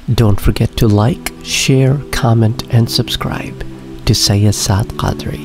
Don't forget to like, share, comment and subscribe to Sayyid Saad Qadri.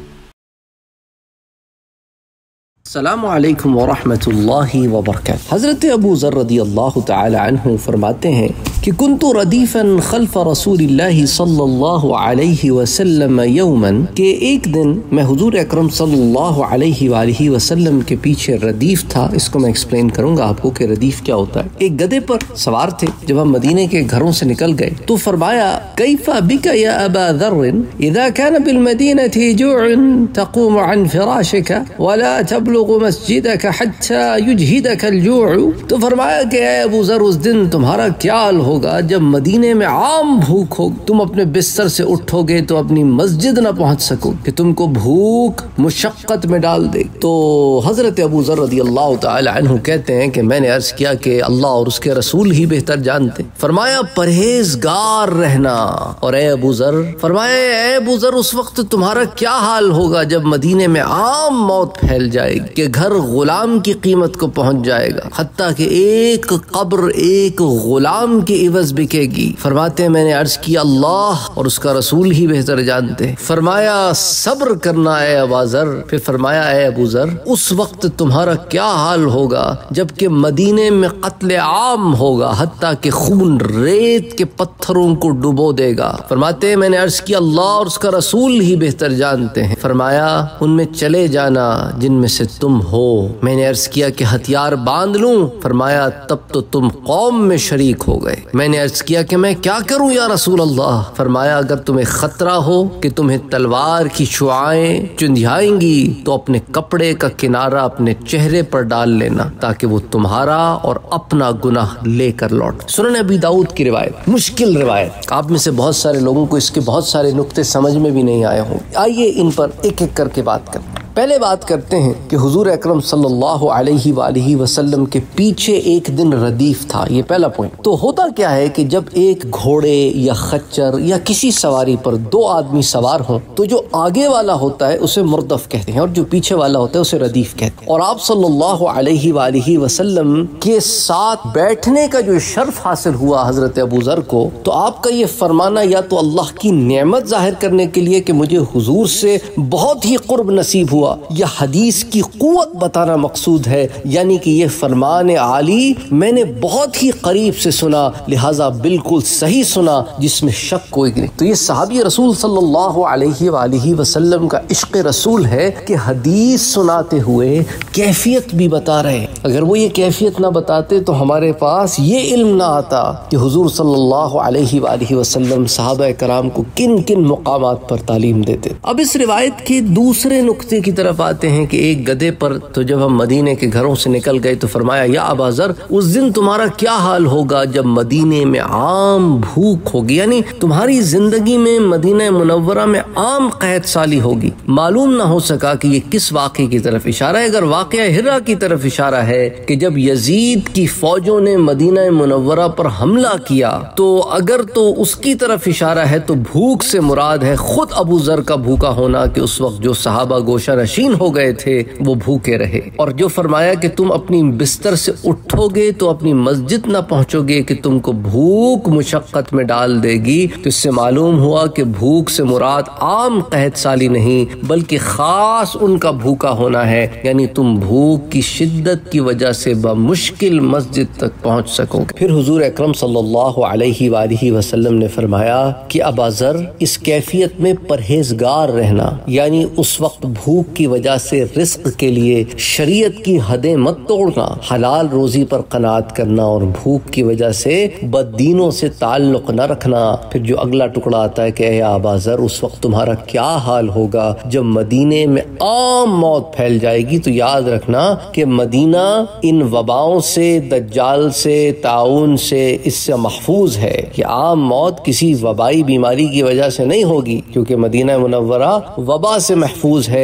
السلام علیکم ورحمۃ اللہ وبرکاتہ۔ حضرت ابو ذر رضی اللہ تعالی عنہ فرماتے ہیں کہ کنت ردیفا خلف رسول اللہ صلی اللہ علیہ وسلم یوما، کہ ایک دن میں حضور اکرم صلی اللہ علیہ وآلہ وسلم کے پیچھے ردیف تھا۔ اس کو میں ایکسپلین کروں گا آپ کو کہ ردیف کیا ہوتا ہے۔ ایک گدھے پر سوار تھے۔ جب ہم مدینے کے گھروں سے نکل گئے تو فرمایا کیف بک یا ابا ذر اذا كان بالمدینۃ جوع تقوم عن فراشک ولا تبلغ مسجدک حتی یجہدک الجوع۔ تو فرمایا کہ اے ابو ذر، اس دن تمہارا کیا حال ہوگا جب مدینے میں عام بھوک ہو، تم اپنے بستر سے اٹھو گے تو اپنی مسجد نہ پہنچ سکو، کہ تم کو بھوک مشقت میں ڈال دے۔ تو حضرت ابو ذر رضی اللہ تعالی عنہ کہتے ہیں کہ میں نے عرض کیا کہ اللہ اور اس کے رسول ہی بہتر جانتے۔ فرمایا پرہیزگار رہنا۔ اور اے ابو ذر، فرمایا اے ابو ذر، اس وقت تمہارا کیا حال ہوگا جب مدینے میں عام موت پھیل جائے گی، کہ گھر غلام کی قیمت کو پہنچ جائے گا، حتیٰ کہ ایک قبر ایک غلام کی عوض بکے گی۔ فرماتے ہیں میں نے عرض کیا اللہ اور اس کا رسول ہی بہتر جانتے۔ فرمایا صبر کرنا اے ابا ذر۔ پھر فرمایا اے ابو ذر، اس وقت تمہارا کیا حال ہوگا جب کہ مدینے میں قتل عام ہوگا، حتیٰ کہ خون ریت کے پتھروں کو ڈبو دے گا۔ فرماتے ہیں میں نے عرض کیا اللہ اور اس کا رسول ہی بہتر جانتے ہیں۔ فرمایا ان میں چلے جانا جن میں سے تم ہو۔ میں نے عرض کیا کہ ہتھیار باندھ لوں؟ فرمایا تب تو تم قوم میں شریک ہو گئے۔ میں نے عرض کیا کہ میں کیا کروں یا رسول اللہ؟ فرمایا اگر تمہیں خطرہ ہو کہ تمہیں تلوار کی شعاعیں چندھیائیں گی تو اپنے کپڑے کا کنارہ اپنے چہرے پر ڈال لینا، تاکہ وہ تمہارا اور اپنا گناہ لے کر لوٹ۔ سنن ابی داؤد کی روایت، مشکل روایت، آپ میں سے بہت سارے لوگوں کو اس کے بہت سارے نقطے سمجھ میں بھی نہیں آئے ہوں۔ آئیے ان پر ایک ایک کر کے بات کرتے ہیں۔ پہلے بات کرتے ہیں کہ حضور اکرم صلی اللہ علیہ وآلہ وسلم کے پیچھے ایک دن ردیف تھا۔ یہ پہلا پوائنٹ۔ تو ہوتا کیا ہے کہ جب ایک گھوڑے یا خچر یا کسی سواری پر دو آدمی سوار ہوں تو جو آگے والا ہوتا ہے اسے مردف کہتے ہیں اور جو پیچھے والا ہوتا ہے اسے ردیف کہتے ہیں۔ اور آپ صلی اللہ علیہ وآلہ وسلم کے ساتھ بیٹھنے کا جو شرف حاصل ہوا حضرت ابو ذر کو، تو آپ کا یہ فرمانا یا تو اللہ کی نعمت ظاہر کرنے کے لیے کہ مجھے حضور سے بہت ہی قرب نصیب ہوا، یا حدیث کی قوت بتانا مقصود ہے، یعنی کہ یہ فرمان عالی میں نے بہت ہی قریب سے سنا، لہذا بالکل صحیح سنا، جس میں شک کوئی نہیں۔ تو یہ صحابی رسول صلی اللہ علیہ وآلہ وسلم کا عشق رسول ہے کہ حدیث سناتے ہوئے کیفیت بھی بتا رہے ہیں۔ اگر وہ یہ کیفیت نہ بتاتے تو ہمارے پاس یہ علم نہ آتا کہ حضور صلی اللہ علیہ وآلہ وسلم صحابہ کرام کو کن کن مقامات پر تعلیم دیتے۔ اب اس روایت کے دوسرے نقطے کی طرف آتے ہیں کہ ایک گدھے پر تو جب ہم مدینے کے گھروں سے نکل گئے تو فرمایا یا ابا ذر، اس دن تمہارا کیا حال ہوگا جب مدینے میں عام بھوک ہوگی، یعنی تمہاری زندگی میں مدینہ منورہ میں عام قحط سالی ہوگی۔ معلوم نہ ہو سکا کہ یہ کس واقعے کی طرف اشارہ ہے۔ اگر واقعہ ہرا کی طرف اشارہ ہے کہ جب یزید کی فوجوں نے مدینہ منورہ پر حملہ کیا، تو اگر تو اس کی طرف اشارہ ہے تو بھوک سے مراد ہے خود ابو ذر کا بھوکا ہونا، کہ اس وقت جو صحابہ گوشہ نشین ہو گئے تھے وہ بھوکے رہے۔ اور جو فرمایا کہ تم اپنی بستر سے اٹھو گے تو اپنی مسجد نہ پہنچو گے، کہ تم کو بھوک مشقت میں ڈال دے گی، تو اس سے معلوم ہوا کہ بھوک سے مراد عام قحط سالی نہیں بلکہ خاص ان کا بھوکا ہونا ہے، یعنی تم بھوک کی شدت کی وجہ سے بمشکل مسجد تک پہنچ سکو گے۔ پھر حضور اکرم صلی اللہ علیہ وآلہ وسلم نے فرمایا کہ ابا ذر، اس کیفیت میں پرہیزگار رہنا، یعنی اس وقت بھوک کی وجہ سے رزق کے لیے شریعت کی حدیں مت توڑنا، حلال روزی پر قناعت کرنا، اور بھوک کی وجہ سے بددینوں سے تعلق نہ رکھنا۔ پھر جو اگلا ٹکڑا آتا ہے کہ اے ابا ذر، اس وقت تمہارا کیا حال ہوگا جب مدینے میں عام موت پھیل جائے گی، تو یاد رکھنا کہ مدینہ ان وباؤں سے، دجال سے، طاعون سے، اس سے محفوظ ہے۔ کہ عام موت کسی وبائی بیماری کی وجہ سے نہیں ہوگی، کیونکہ مدینہ منورہ وبا سے محفوظ ہے، وہاں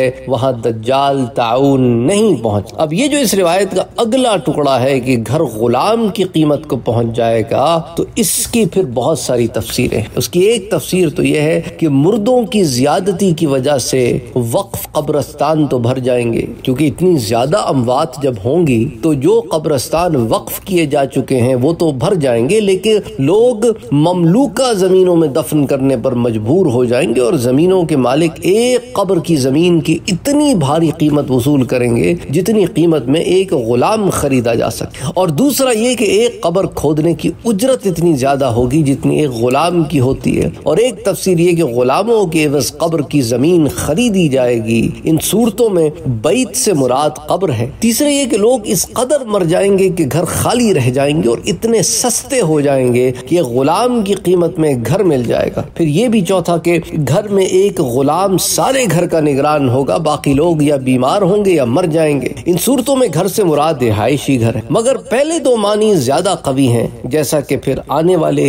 وہاں دجال طاعون نہیں پہنچ۔ اب یہ جو اس روایت کا اگلا ٹکڑا ہے کہ گھر غلام کی قیمت کو پہنچ جائے گا، تو اس کی پھر بہت ساری تفسیریں۔ اس کی ایک تفسیر تو یہ ہے کہ مردوں کی زیادتی کی وجہ سے وقف قبرستان تو بھر جائیں گے، کیونکہ اتنی زیادہ اموات جب ہوں گی تو جو قبرستان وقف کیے جا چکے ہیں وہ تو بھر جائیں گے، لیکن لوگ مملوکہ زمینوں میں دفن کرنے پر مجبور ہو جائیں گے، اور زمینوں کے مالک ایک قبر کی زمین کی اتنی بھاری قیمت وصول کریں گے جتنی قیمت میں ایک غلام خریدا جا سکے۔ اور دوسرا یہ کہ ایک قبر کھودنے کی اجرت اتنی زیادہ ہوگی جتنی ایک غلام کی ہوتی ہے، اور ایک تفسیر یہ کہ غلاموں کے عوض قبر کی زمین خریدی جائے گی۔ ان صورتوں میں بیت سے مراد قبر ہے۔ تیسرا یہ کہ لوگ اس قدر مر جائیں گے کہ گھر خالی رہ جائیں گے اور اتنے سستے ہو جائیں گے کہ غلام کی قیمت میں گھر مل جائے گا۔ پھر یہ بھی چوتھا کہ گھر میں ایک غلام سارے گھر کا نگران ہوگا، باقی لوگ یا بیمار ہوں گے یا مر جائیں گے۔ ان صورتوں میں گھر سے مراد رہائشی گھر ہے، مگر پہلے دو معنی زیادہ قوی ہیں، جیسا کہ پھر آنے والے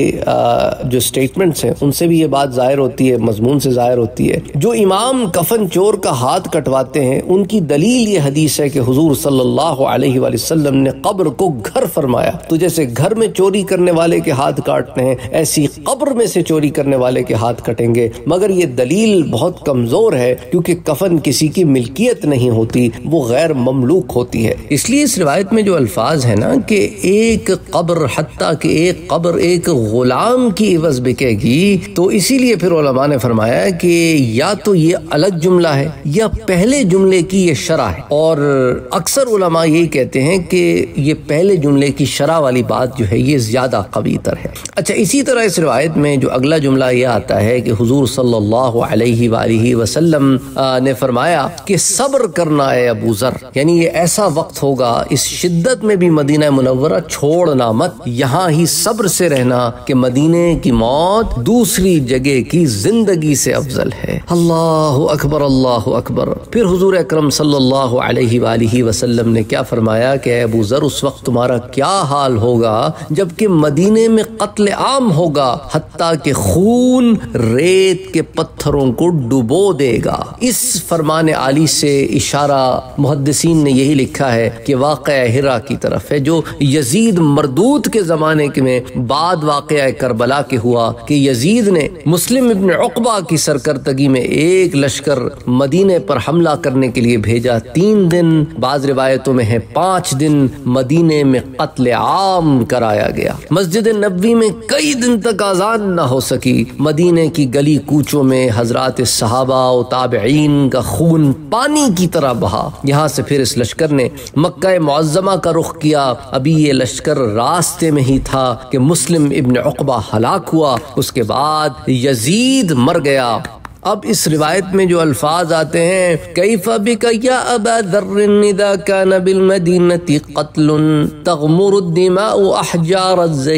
جو سٹیٹمنٹس ہیں ان سے بھی یہ بات ظاہر ہوتی ہے، مضمون سے ظاہر ہوتی ہے۔ جو امام کفن چور کا ہاتھ کٹواتے ہیں ان کی دلیل یہ حدیث ہے کہ حضور صلی اللہ علیہ وآلہ وسلم نے قبر کو گھر فرمایا، تو جیسے گھر میں چوری کرنے والے کے ہاتھ کاٹتے ہیں ایسی قبر میں سے چوری کرنے والے کے ہاتھ کٹیں گے، مگر یہ دلیل بہت کمزور ہے کیونکہ کفن کسی کی ملکیت نہیں ہوتی، وہ غیر مملوک ہوتی ہے۔ اس لیے اس روایت میں جو الفاظ ہیں نا کہ ایک قبر، حتیٰ کہ ایک قبر ایک غلام کی عوض بکے گی، تو اسی لیے پھر علماء نے فرمایا کہ یا تو یہ الگ جملہ ہے یا پہلے جملے کی یہ شرح ہے، اور اکثر علماء یہی کہتے ہیں کہ یہ پہلے جملے کی شرح والی بات جو ہے یہ زیادہ قوی تر ہے۔ اچھا، اسی طرح اس روایت میں جو اگلا جملہ یہ آتا ہے کہ حضور صلی اللہ علیہ وآلہ وسلم نے فرمایا کہ صبر کرنا ہے ابو ذر، یعنی یہ ایسا وقت ہوگا، اس شدت میں بھی مدینہ منورہ چھوڑنا مت، یہاں ہی صبر سے رہنا کہ مدینے کی موت دوسری جگہ کی زندگی سے افضل ہے۔ اللہ اکبر، اللہ اکبر۔ پھر حضور اکرم صلی اللہ علیہ وآلہ وسلم نے کیا فرمایا کہ اے ابو ذر، اس وقت تمہارا کیا حال ہوگا جبکہ مدینے میں قتل عام ہوگا، حتیٰ کہ خون ریت کے پتھروں کو ڈبو دے گا۔ اس فرمان عالی سے اشارہ محدثین نے یہی لکھا ہے کہ واقعہ ہرا کی طرف ہے، جو یزید مردود کے زمانے میں بعد واقعہ کربلا کے ہوا کہ یزید نے مسلم ابن عقبہ کی سرکردگی میں ایک لشکر مدینے پر حملہ کرنے کے لیے بھیجا، 3 دن، بعض روایتوں میں ہے 5 دن مدینے میں قتل عام کرایا گیا۔ مسجد نبوی میں کئی دن تک اذان نہ ہو سکی، مدینے کی گلی کوچوں میں حضرات صحابہ و تابعین کا خون پانی کی طرح بہا۔ یہاں سے پھر اس لشکر نے مکہ معظمہ کا رخ کیا۔ ابھی یہ لشکر راستے میں ہی تھا کہ مسلم ابن عقبہ ہلاک ہوا، اس کے بعد یزید مر گیا۔ اب اس روایت میں جو الفاظ آتے ہیں کیف بک یا ابا ذر اذا کان بالمدینہ قتل تغمر الدماء احجار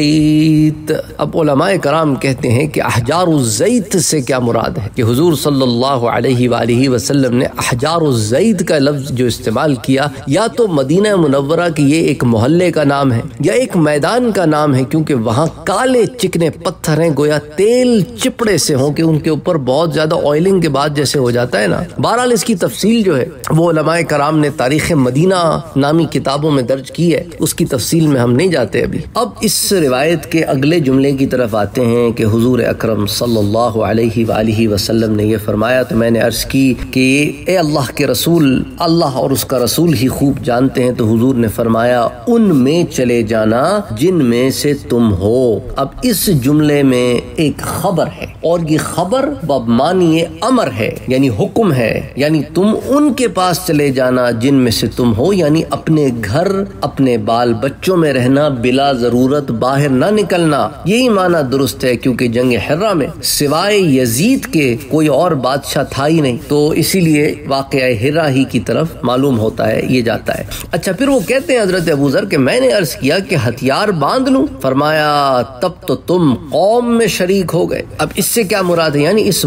الزیت، اب علماء کرام کہتے ہیں کہ احجار الزیت سے کیا مراد ہے کہ حضور صلی اللہ علیہ وآلہ وسلم نے احجار الزیت کا لفظ جو استعمال کیا، یا تو مدینہ منورہ کی یہ ایک محلے کا نام ہے یا ایک میدان کا نام ہے، کیونکہ وہاں کالے چکنے پتھر ہیں، گویا تیل چپڑے سے ہوں کہ ان کے اوپر بہت زیادہ آئلنگ کے بعد جیسے ہو جاتا ہے نا۔ بہرحال اس کی تفصیل جو ہے وہ علماء کرام نے تاریخ مدینہ نامی کتابوں میں درج کی ہے، اس کی تفصیل میں ہم نہیں جاتے ابھی۔ اب اس روایت کے اگلے جملے کی طرف آتے ہیں کہ حضور اکرم صلی اللہ علیہ وآلہ وسلم نے یہ فرمایا، تو میں نے عرض کی کہ اے اللہ کے رسول، اللہ اور اس کا رسول ہی خوب جانتے ہیں، تو حضور نے فرمایا ان میں چلے جانا جن میں سے تم ہو۔ اب اس جملے میں ایک خبر ہے اور یہ خبر بمعنی امر ہے، یعنی حکم ہے، یعنی تم ان کے پاس چلے جانا جن میں سے تم ہو، یعنی اپنے گھر اپنے بال بچوں میں رہنا، بلا ضرورت باہر نہ نکلنا۔ یہی معنی درست ہے کیونکہ جنگ حرہ میں سوائے یزید کے کوئی اور بادشاہ تھا ہی نہیں، تو اسی لیے واقعہ حرہ ہی کی طرف معلوم ہوتا ہے، یہ جاتا ہے۔ اچھا، پھر وہ کہتے ہیں حضرت ابو ذر کہ میں نے عرض کیا کہ ہتھیار باندھ لوں، فرمایا تب تو تم قوم میں شریک ہو گئے۔ اب اس سے کیا مراد ہے، یعنی اس موقع پر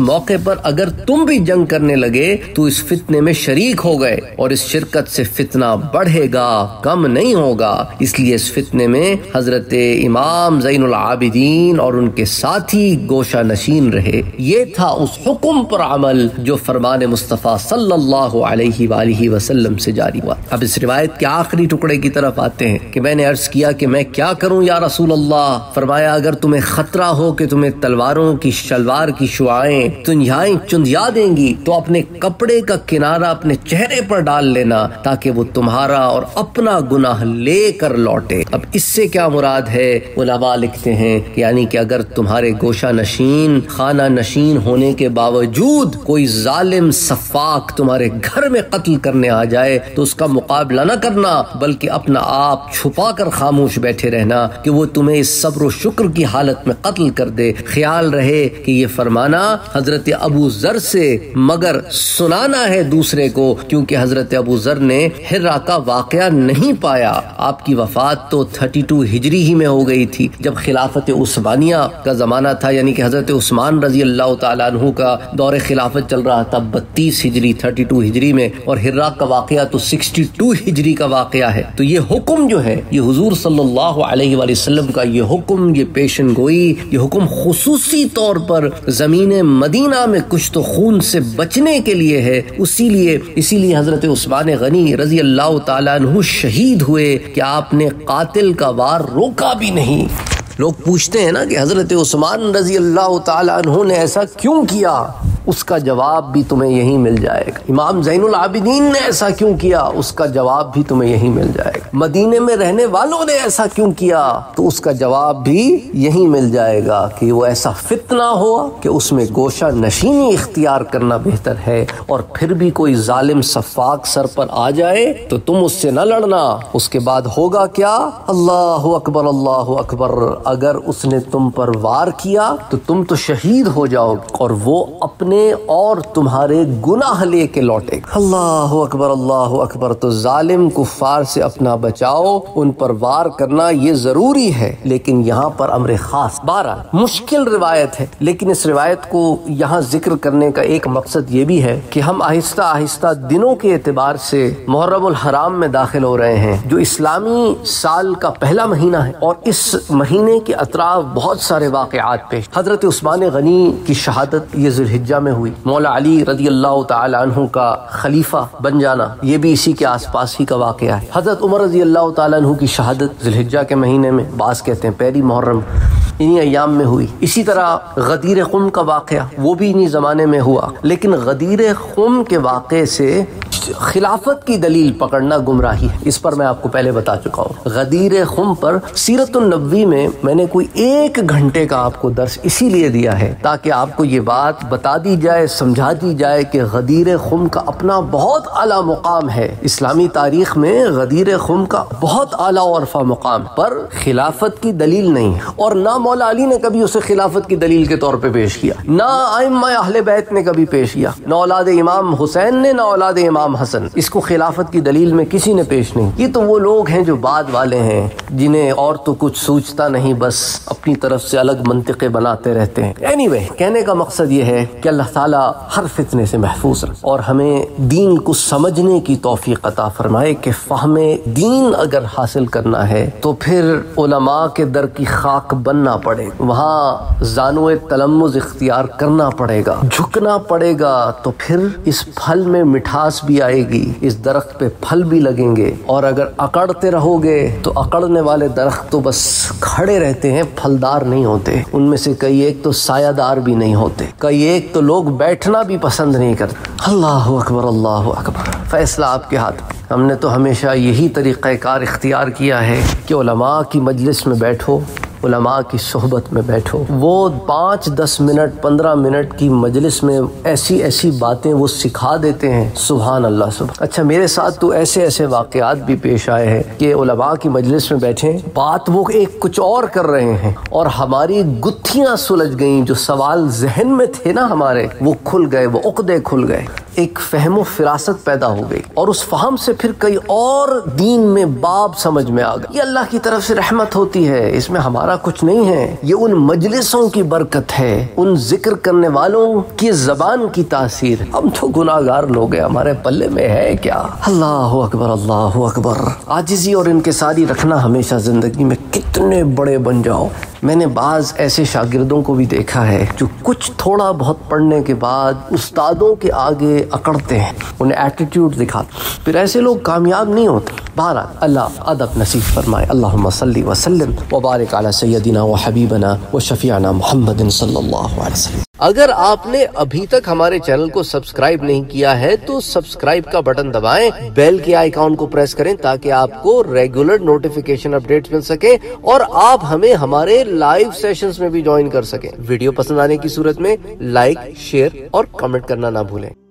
پر اگر تم بھی جنگ کرنے لگے تو اس فتنے میں شریک ہو گئے، اور اس شرکت سے فتنہ بڑھے گا، کم نہیں ہوگا۔ اس لیے اس فتنے میں حضرت امام زین العابدین اور ان کے ساتھی گوشہ نشین رہے۔ یہ تھا اس حکم پر عمل جو فرمان مصطفیٰ صلی اللہ علیہ وآلہ وسلم سے جاری ہوا۔ اب اس روایت کے آخری ٹکڑے کی طرف آتے ہیں کہ میں نے عرض کیا کہ میں کیا کروں یا رسول اللہ؟ فرمایا اگر تمہیں خطرہ ہو کہ تمہیں تلواروں کی شلوار کی شعاعیں تنہائیں چندیا دیں گی تو اپنے کپڑے کا کنارہ اپنے چہرے پر ڈال لینا تاکہ وہ تمہارا اور اپنا گناہ لے کر لوٹے۔ اب اس سے کیا مراد ہے؟ علماء لکھتے ہیں یعنی کہ اگر تمہارے گوشہ نشین خانہ نشین ہونے کے باوجود کوئی ظالم سفاک تمہارے گھر میں قتل کرنے آ جائے تو اس کا مقابلہ نہ کرنا، بلکہ اپنا آپ چھپا کر خاموش بیٹھے رہنا کہ وہ تمہیں اس صبر و شکر کی حالت میں قتل کر دے۔ خیال رہے کہ یہ فرمانا حضرت ابو ذر سے مگر سنانا ہے دوسرے کو، کیونکہ حضرت ابو ذر نے ہرا کا واقعہ نہیں پایا۔ آپ کی وفات تو 32 ہجری ہی میں ہو گئی تھی جب خلافت عثمانیہ کا زمانہ تھا، یعنی کہ حضرت عثمان رضی اللہ تعالیٰ عنہ کا دور خلافت چل رہا تھا 32 ہجری 32 ہجری میں، اور ہرا کا واقعہ تو 62 ہجری کا واقعہ ہے۔ تو یہ حکم جو ہے یہ حضور صلی اللہ علیہ وآلہ وسلم کا یہ حکم، یہ پیشن گوئی، یہ حکم خصوصی طور پر زمین مدینہ میں کچھ تو خون سے بچنے کے لیے ہے۔ اسی لیے حضرت عثمان غنی رضی اللہ تعالیٰ عنہ شہید ہوئے کہ آپ نے قاتل کا وار روکا بھی نہیں۔ لوگ پوچھتے ہیں نا کہ حضرت عثمان رضی اللہ تعالیٰ عنہ نے ایسا کیوں کیا، اس کا جواب بھی تمہیں یہی مل جائے گا۔ امام زین العابدین نے ایسا کیوں کیا، اس کا جواب بھی تمہیں یہی مل جائے گا۔ مدینے میں رہنے والوں نے ایسا کیوں کیا تو اس کا جواب بھی یہی مل جائے گا کہ وہ ایسا فتنہ ہوا کہ اس میں گوشہ نشینی اختیار کرنا بہتر ہے، اور پھر بھی کوئی ظالم سفاک سر پر آ جائے تو تم اس سے نہ لڑنا۔ اس کے بعد ہوگا کیا؟ اللہ اکبر اللہ اکبر، اگر اس نے تم پر وار کیا تو تم تو شہید ہو جاؤ گے، اور وہ اپنے اور تمہارے گناہ لے کے لوٹے۔ اللہ اکبر اللہ اکبر۔ تو ظالم کفار سے اپنا بچاؤ، ان پر وار کرنا یہ ضروری ہے، لیکن یہاں پر امر خاص بہرحال مشکل روایت ہے، لیکن اس روایت کو یہاں ذکر کرنے کا ایک مقصد یہ بھی ہے کہ ہم آہستہ آہستہ دنوں کے اعتبار سے محرم الحرام میں داخل ہو رہے ہیں، جو اسلامی سال کا پہلا مہینہ ہے، اور اس مہینے کے اطراف بہت سارے واقعات پیش۔ حضرت عثمان غنی کی شہادت یہ ذی الحجہ میں ہوئی، مولا علی رضی اللہ تعالی عنہ کا خلیفہ بن جانا یہ بھی اسی کے آس پاس ہی کا واقعہ ہے۔ حضرت عمر رضی اللہ تعالی عنہ کی شہادت ذی الحجہ کے مہینے میں، بعض کہتے ہیں پہلی محرم، انہی ایام میں ہوئی۔ اسی طرح غدیر خم کا واقعہ وہ بھی انہی زمانے میں ہوا، لیکن غدیر خم کے واقعے سے خلافت کی دلیل پکڑنا گمراہی ہے، اس پر میں آپ کو پہلے بتا چکا ہوں۔ غدیر خم پر سیرت النبوی میں نے کوئی 1 گھنٹے کا آپ کو درس اسی لیے دیا ہے تاکہ آپ کو یہ بات بتا دی جائے، سمجھا دی جائے کہ غدیر خم کا اپنا بہت اعلیٰ مقام ہے۔ اسلامی تاریخ میں غدیر خم کا بہت اعلیٰ و عرفہ مقام، پر خلافت کی دلیل نہیں، اور نہ مولا علی نے کبھی اسے خلافت کی دلیل کے طور پہ پیش کیا، نہ ائمہ اہل بیت نے کبھی پیش کیا، نہ اولاد امام حسین نے، نہ اولاد امام حسن، اس کو خلافت کی دلیل میں کسی نے پیش نہیں۔ یہ تو وہ لوگ ہیں جو بعد والے ہیں، جنہیں اور تو کچھ سوچتا نہیں، بس اپنی طرف سے الگ منطقے بناتے رہتے ہیں۔ اینی کہنے کا مقصد یہ ہے کہ اللہ تعالیٰ ہر فتنے سے محفوظ رکھے اور ہمیں دین کو سمجھنے کی توفیق عطا فرمائے کہ فہم دین اگر حاصل کرنا ہے تو پھر علماء کے در کی خاک بننا پڑے، وہاں زانو تلمذ اختیار کرنا پڑے گا، جھکنا پڑے گا، تو پھر اس پھل میں مٹھاس بھی آئے گی، اس درخت پہ پھل بھی لگیں گے۔ اور اگر اکڑتے رہو گے تو اکڑنے والے درخت تو بس کھڑے رہتے ہیں، پھلدار نہیں ہوتے، ان میں سے کئی ایک تو سایہ دار بھی نہیں ہوتے، کئی ایک تو لوگ بیٹھنا بھی پسند نہیں کرتے۔ اللہ اکبر اللہ اکبر، فیصلہ آپ کے ہاتھ میں۔ ہم نے تو ہمیشہ یہی طریقہ کار اختیار کیا ہے کہ علماء کی مجلس میں بیٹھو، علماء کی صحبت میں بیٹھو، وہ 5-10 منٹ 15 منٹ کی مجلس میں ایسی ایسی باتیں وہ سکھا دیتے ہیں، سبحان اللہ سبحان۔ اچھا میرے ساتھ تو ایسے ایسے واقعات بھی پیش آئے ہیں کہ علماء کی مجلس میں بیٹھے، بات وہ ایک کچھ اور کر رہے ہیں، اور ہماری گتھیاں سلجھ گئیں، جو سوال ذہن میں تھے نا ہمارے، وہ کھل گئے، وہ عقدے کھل گئے، ایک فہم و فراست پیدا ہو گئی، اور اس فہم سے پھر کئی اور دین میں باب سمجھ میں آ گئے۔ یہ اللہ کی طرف سے رحمت ہوتی ہے، اس میں ہمارا ہمارا کچھ نہیں ہے، یہ ان مجلسوں کی برکت ہے، ان ذکر کرنے والوں کی زبان کی تاثیر۔ ہم تو گناہگار لوگ ہیں، ہمارے پلے میں ہے کیا؟ اللہ اکبر، اللہ اکبر۔ عاجزی اور انکساری رکھنا ہمیشہ زندگی میں، کتنے بڑے بن جاؤ۔ میں نے بعض ایسے شاگردوں کو بھی دیکھا ہے جو کچھ تھوڑا بہت پڑھنے کے بعد استادوں کے آگے اکڑتے ہیں، انہیں ایٹیٹیوڈ دکھاتے، پھر ایسے لوگ کامیاب نہیں ہوتے۔ بہرحال اللہ ادب نصیب فرمائے۔ اللہم صلی وسلم وبارک علی سیدنا و حبیبنا و شفیعنا محمد صلی اللہ علیہ وسلم۔ اگر آپ نے ابھی تک ہمارے چینل کو سبسکرائب نہیں کیا ہے تو سبسکرائب کا بٹن دبائیں، بیل کے آئیکن کو پریس کریں تاکہ آپ کو ریگولر نوٹیفیکیشن اپڈیٹس مل سکے اور آپ ہمیں ہمارے لائیو سیشنز میں بھی جوائن کر سکیں۔ ویڈیو پسند آنے کی صورت میں لائک، شیئر اور کمنٹ کرنا نہ بھولیں۔